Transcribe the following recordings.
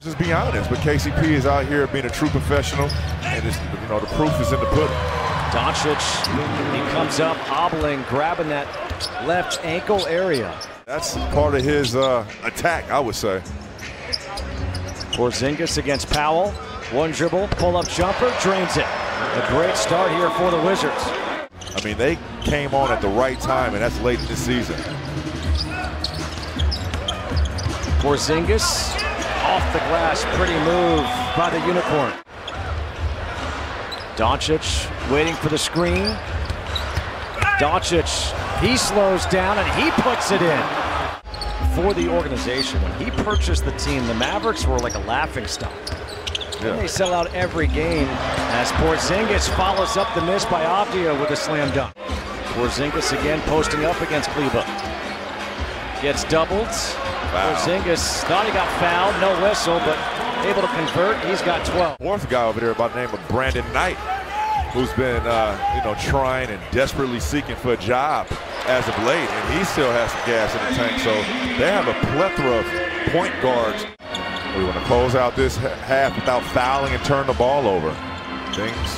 Just be honest, but KCP is out here being a true professional, and it's, the proof is in the pudding. Dončić, he comes up hobbling, grabbing that left ankle area. That's part of his attack, I would say. Porzingis against Powell. One dribble, pull-up jumper, drains it. A great start here for the Wizards. I mean, they came on at the right time, and that's late in the season. Porzingis off the glass, pretty move by the Unicorn. Dončić waiting for the screen. Dončić, he slows down and he puts it in. For the organization, when he purchased the team, the Mavericks were like a laughingstock. And they sell out every game as Porzingis follows up the miss by Avdia with a slam dunk. Porzingis again posting up against Kleber. Gets doubled. Wow. Porzingis thought he got fouled, no whistle, but able to convert. He's got 12. Fourth guy over there by the name of Brandon Knight, who's been trying and desperately seeking for a job as of late, and he still has some gas in the tank. So they have a plethora of point guards. We want to close out this half without fouling and turn the ball over. Things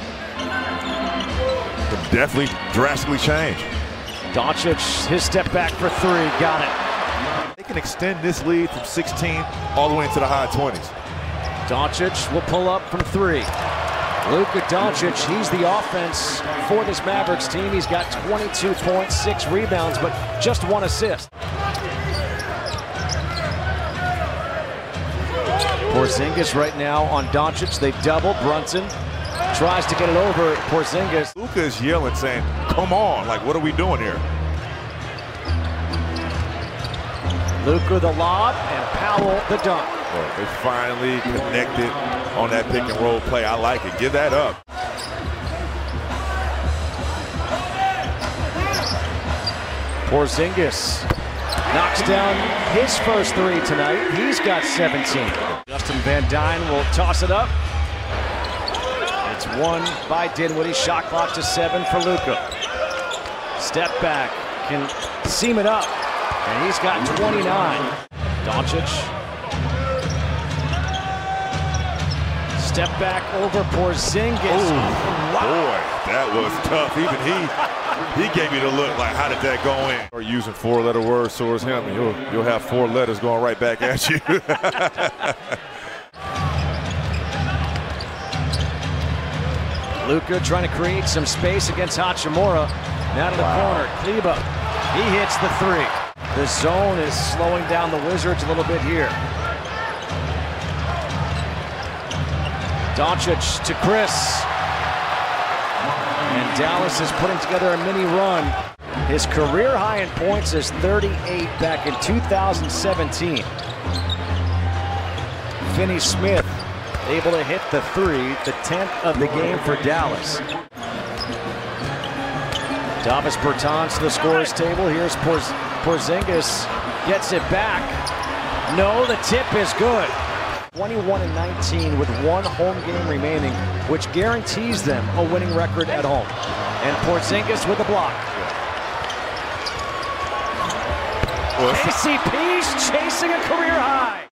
could definitely drastically change. Doncic, his step back for three, got it. They can extend this lead from 16 all the way into the high 20s. Doncic will pull up from three. Luka Dončić, he's the offense for this Mavericks team. He's got 22 points, 6 rebounds, but just 1 assist. Porzingis right now on Dončić. They double. Brunson tries to get it over Porzingis. Luka is yelling, saying, "Come on, like, what are we doing here?" Luka the lob, and Powell the dunk. Well, they finally connected on that pick and roll play. I like it. Give that up. Porzingis knocks down his first three tonight. He's got 17. Justin Van Dyne will toss it up. It's won by Dinwiddie. Shot clock to 7 for Luka. Step back, can seam it up, and he's got 29. Dončić. Step back over Porzingis. Wow. Boy, that was tough. Even he gave me the look like, how did that go in? Or using 4-letter words towards him, and you'll have 4 letters going right back at you. Luka trying to create some space against Hachimura. Now to the corner, Kleber. He hits the three. The zone is slowing down the Wizards a little bit here. Dončić to Chris. And Dallas is putting together a mini run. His career high in points is 38 back in 2017. Finney-Smith able to hit the three, the 10th of the game for Dallas. Davis Bertans to the scorer's table. Here's Porzingis, gets it back. No, the tip is good. 21-19 with 1 home game remaining, which guarantees them a winning record at home. And Porzingis with a block. KCP's chasing a career high.